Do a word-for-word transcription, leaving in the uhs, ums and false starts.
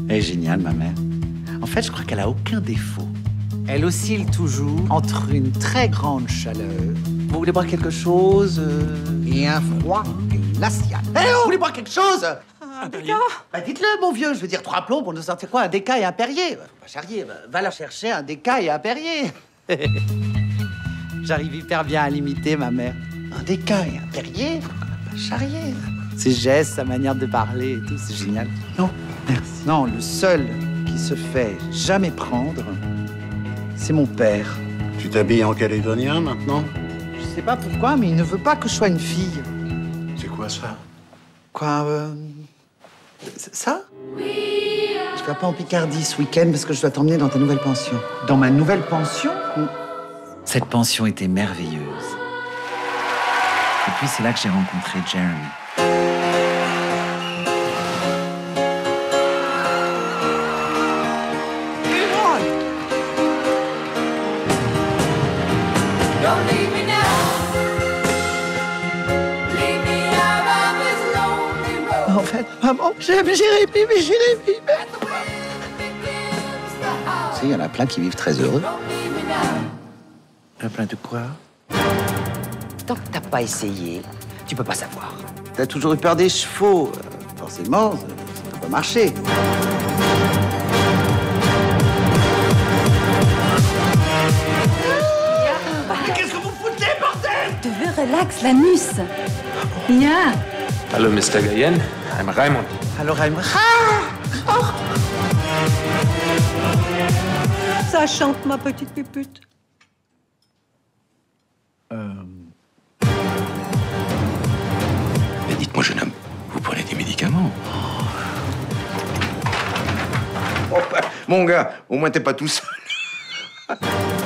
Elle est géniale, ma mère. En fait, je crois qu'elle a aucun défaut. Elle oscille toujours entre une très grande chaleur. Vous voulez boire quelque chose euh, et un froid glacial. Eh oh, vous voulez boire quelque chose? Un déca? Bah dites-le, mon vieux. Je veux dire, trois plombs pour nous sortir quoi? Un déca et un Perrier. Bah, faut pas charrier. Va, va la chercher, un déca et un Perrier. J'arrive hyper bien à l'imiter, ma mère. Un déca et un Perrier? Faut pas charrier. Ses gestes, sa manière de parler et tout, c'est génial. Non, merci. Non, le seul qui se fait jamais prendre, c'est mon père. Tu t'habilles en calédonien maintenant? Je sais pas pourquoi, mais il ne veut pas que je sois une fille. C'est quoi ça? Quoi, euh... ça? Je vais pas en Picardie ce week-end parce que je dois t'emmener dans ta nouvelle pension. Dans ma nouvelle pension? Cette pension était merveilleuse. Et puis c'est là que j'ai rencontré Jeremy. En fait, maman, j'aime Jérémy, mais Jérémy... Tu sais, il y en a plein qui vivent très heureux. Il y en a plein de quoi? Tant que t'as pas essayé, tu peux pas savoir. T'as toujours eu peur des chevaux. Forcément, ça peut pas marcher. Mais qu'est-ce que vous foutez, bordel? Tu veux relax, l'anus. Mia. Hallo, Mister Gayen. I'm Raymond. Alors, elle me... Ah oh. Ça chante, ma petite pupute. Euh... Mais dites-moi, jeune homme, vous prenez des médicaments? Oh, bah, mon gars, au moins t'es pas tout seul.